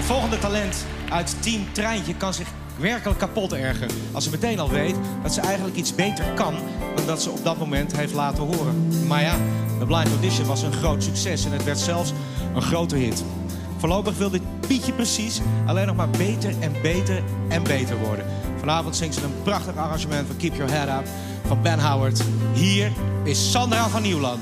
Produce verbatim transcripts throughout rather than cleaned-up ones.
volgende talent uit Team Treintje kan zich werkelijk kapot ergeren als ze meteen al weet dat ze eigenlijk iets beter kan dan dat ze op dat moment heeft laten horen. Maar ja, de blind audition was een groot succes en het werd zelfs een grote hit. Voorlopig wil dit Pietje precies alleen nog maar beter en beter en beter worden. Vanavond zingt ze een prachtig arrangement van Keep Your Head Up van Ben Howard. Hier is Sandra van Nieuwland.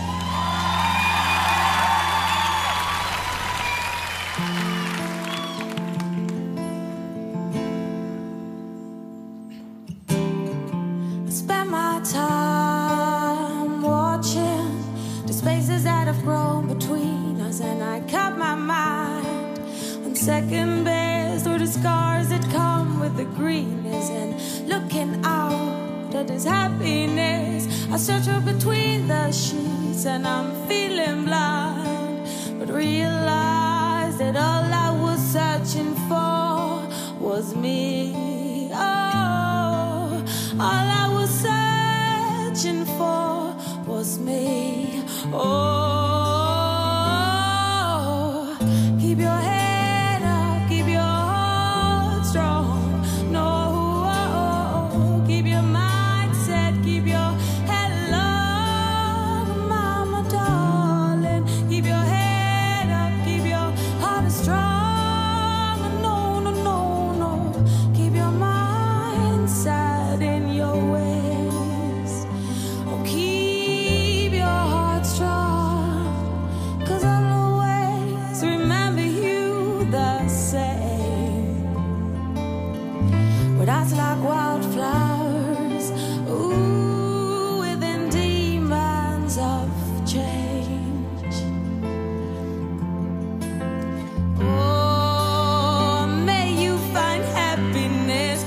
Spend my time watching the spaces that have grown between us, and I cut my mind on second best through the scars that come with the greenness, and looking out at this happiness. I search for between the sheets and I'm feeling blind, but realize that all I was searching for was me. Oh, all I was searching for was me. Oh, keep your head up, keep your heart strong. No, keep your mind set, keep your head low, mama darling. Keep your head up, keep your heart strong. No, no, no, no, keep your mind set in your ways. Oh, keep your heart strong, 'cause I'll always remember you the same. With eyes like wildflowers, ooh, within demons of change. Oh, may you find happiness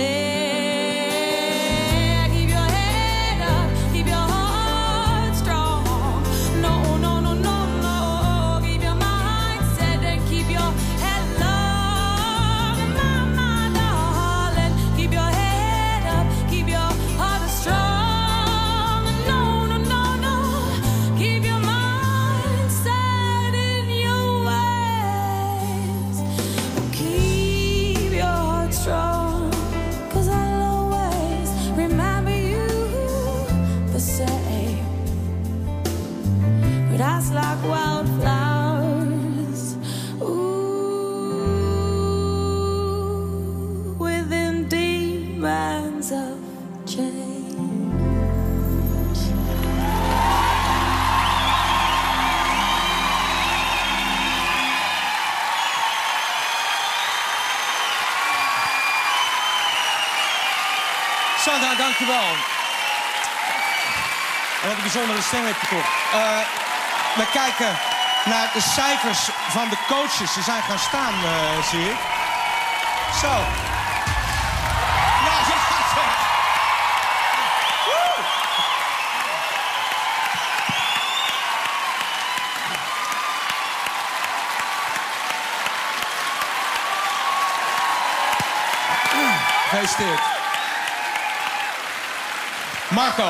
there. Keep your head up, keep your heart strong. No, no, no, no, no. Keep your mind set and keep your head low. Mama, darling, keep your head up, keep your heart strong. No, no, no, no. Keep your mind set in your ways. Keep your heart strong, 'cause I'll always remember you the same. With eyes like wildflowers, ooh, within demons of change. Sandra, dankjewel. En wat een bijzondere stem heb je toch. Uh, we kijken naar de cijfers van de coaches. Ze zijn gaan staan, uh, zie ik. Zo. Ja, ja, ja. Woe! Gefeliciteerd. Marco.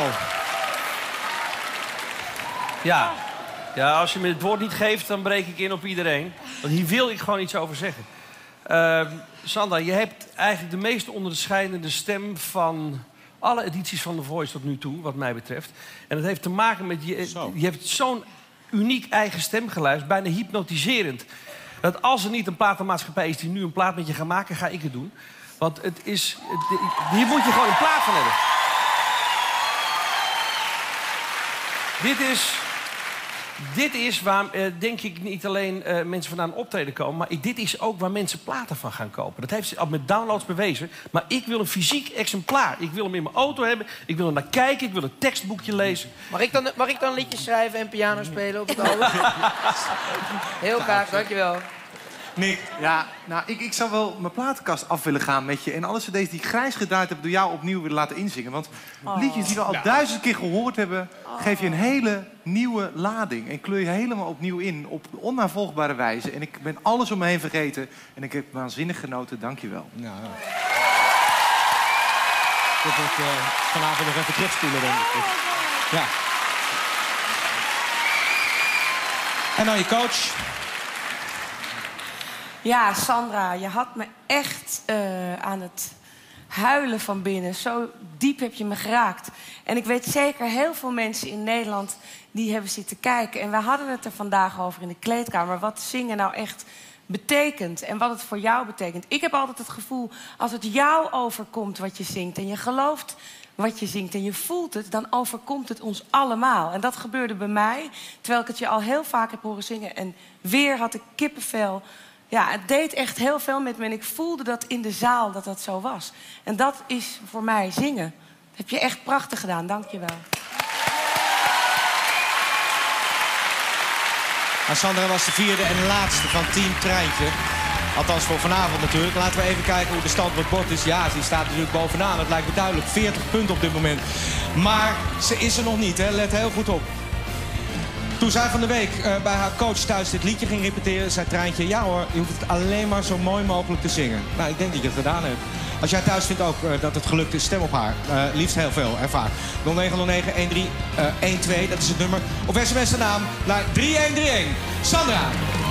Ja. ja, als je me het woord niet geeft, dan breek ik in op iedereen. Want hier wil ik gewoon iets over zeggen. Uh, Sandra, je hebt eigenlijk de meest onderscheidende stem van alle edities van The Voice tot nu toe, wat mij betreft. En dat heeft te maken met, je, Zo. je hebt zo'n uniek eigen stemgeluid, bijna hypnotiserend. Dat als er niet een platenmaatschappij is die nu een plaat met je gaat maken, ga ik het doen. Want het is, het, hier moet je gewoon een plaat van hebben. Dit is, dit is waar, uh, denk ik, niet alleen uh, mensen vandaan optreden komen, maar dit is ook waar mensen platen van gaan kopen. Dat heeft ze al met downloads bewezen. Maar ik wil een fysiek exemplaar. Ik wil hem in mijn auto hebben. Ik wil er naar kijken. Ik wil een tekstboekje lezen. Mag ik dan, mag ik dan liedjes schrijven en piano spelen op het album? Heel graag, dankjewel. Nick. Ja, nou, ik, ik zou wel mijn platenkast af willen gaan met je. En alle cd's die ik grijs gedraaid heb, door jou opnieuw willen laten inzingen. Want Oh. liedjes die we al Ja. duizend keer gehoord hebben, geef je een hele nieuwe lading. En kleur je helemaal opnieuw in, op onnavolgbare wijze. En ik ben alles om me heen vergeten. En ik heb waanzinnig genoten, dank je wel. Nou, ja. Dat wordt uh, vanavond nog even terugspoelen, denk ik. Ja. En dan je coach. Ja, Sandra, je had me echt uh, aan het huilen van binnen. Zo diep heb je me geraakt. En ik weet zeker, heel veel mensen in Nederland die hebben zitten kijken. En we hadden het er vandaag over in de kleedkamer. Wat zingen nou echt betekent en wat het voor jou betekent. Ik heb altijd het gevoel, als het jou overkomt wat je zingt... en je gelooft wat je zingt en je voelt het, dan overkomt het ons allemaal. En dat gebeurde bij mij, terwijl ik het je al heel vaak heb horen zingen. En weer had ik kippenvel. Ja, het deed echt heel veel met me. En ik voelde dat in de zaal, dat dat zo was. En dat is voor mij zingen. Dat heb je echt prachtig gedaan, dank je wel. Nou, Sandra was de vierde en laatste van Team Treintje. Althans voor vanavond natuurlijk. Laten we even kijken hoe de stand op het bord is. Ja, die staat natuurlijk bovenaan. Dat lijkt me duidelijk. veertig punten op dit moment. Maar ze is er nog niet, hè. Let heel goed op. Toen zij van de week uh, bij haar coach thuis dit liedje ging repeteren... zei Treintje, ja hoor, je hoeft het alleen maar zo mooi mogelijk te zingen. Nou, ik denk dat je het gedaan hebt. Als jij thuis vindt ook uh, dat het gelukt is, stem op haar. Uh, liefst heel veel en vaak. nul negen nul negen een drie een twee, dat is het nummer. Of sms de naam naar drie een drie een. Sandra.